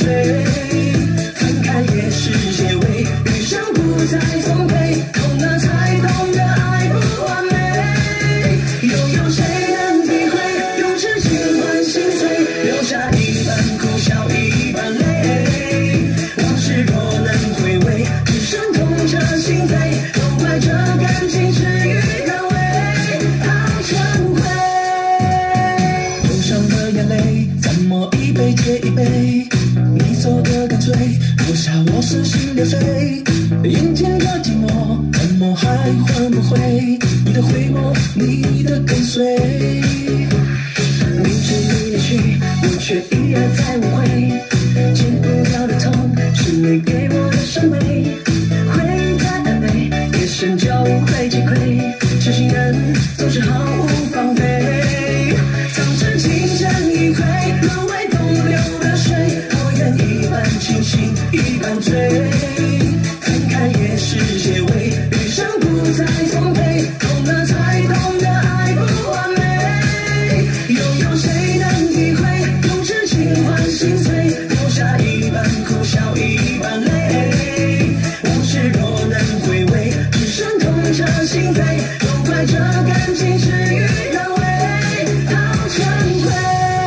追，分开也是结尾，余生不再奉陪，懂了才懂得爱不完美。又有谁能体会，用痴情换心碎，留下一半苦笑一半泪。往事若能回味，只剩痛彻心扉，都怪这感情事与愿违，好成灰。忧伤的眼泪，怎么一杯接一杯？你走得干脆，留下我撕心裂肺。眼前的寂寞，怎么还换不回你的回眸，你的跟随？明知你离去，我却依然在误会。戒不掉的痛，是你给我的伤悲。会太暧昧，夜深就会击溃。痴情人总是毫无防备。早知情深一回，沦为东流的水。我愿一半清醒，一半醉。分开也是结尾，余生不再奉陪，懂了才懂得爱不完美。又有谁能体会，用痴情换心碎，留下一半苦笑一半泪。往事若能回味，只剩痛彻心扉，都怪这感情事与愿违，好成灰。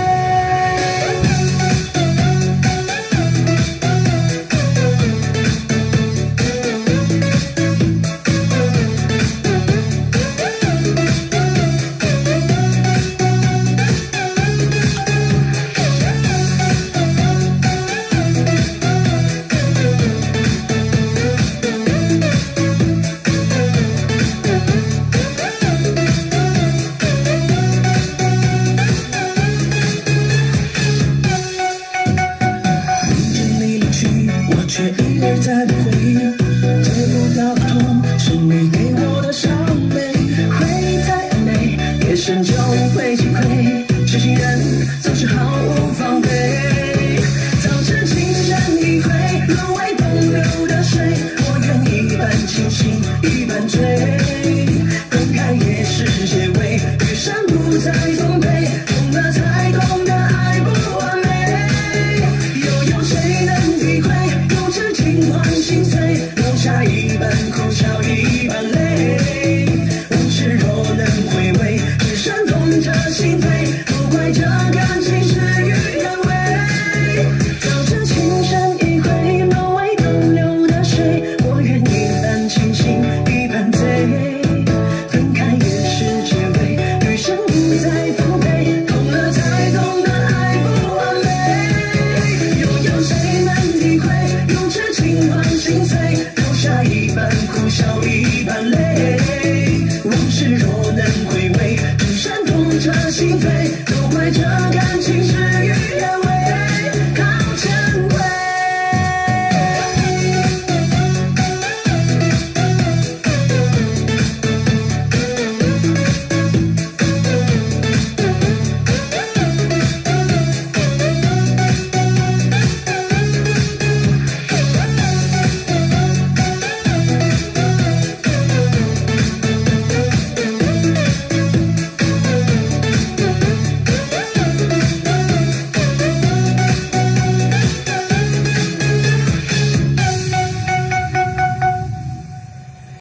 却一而再的回忆，戒不掉的痛，是你给我的伤悲。会太暧昧，夜深就会击溃。痴情人总是毫无防备。早知情深一回，沦为东流的水。我愿一半清醒，一半醉。分开也是结尾，余生不再奉陪，懂了才懂得爱不完美。又有谁能体会？痴情换心碎，留下一半苦笑一半泪。往事若能回味，只剩痛彻心扉，都怪这感情事与愿违。早知情深一回，沦为东流的水。我愿一半清醒，一半醉。分开也是结尾，余生不再奉陪，懂了才懂得爱不完美。又有谁能体会？用痴情换心碎，留下一半苦笑一半泪。往事若能回味，只剩痛彻心扉，都怪这感情事与愿违。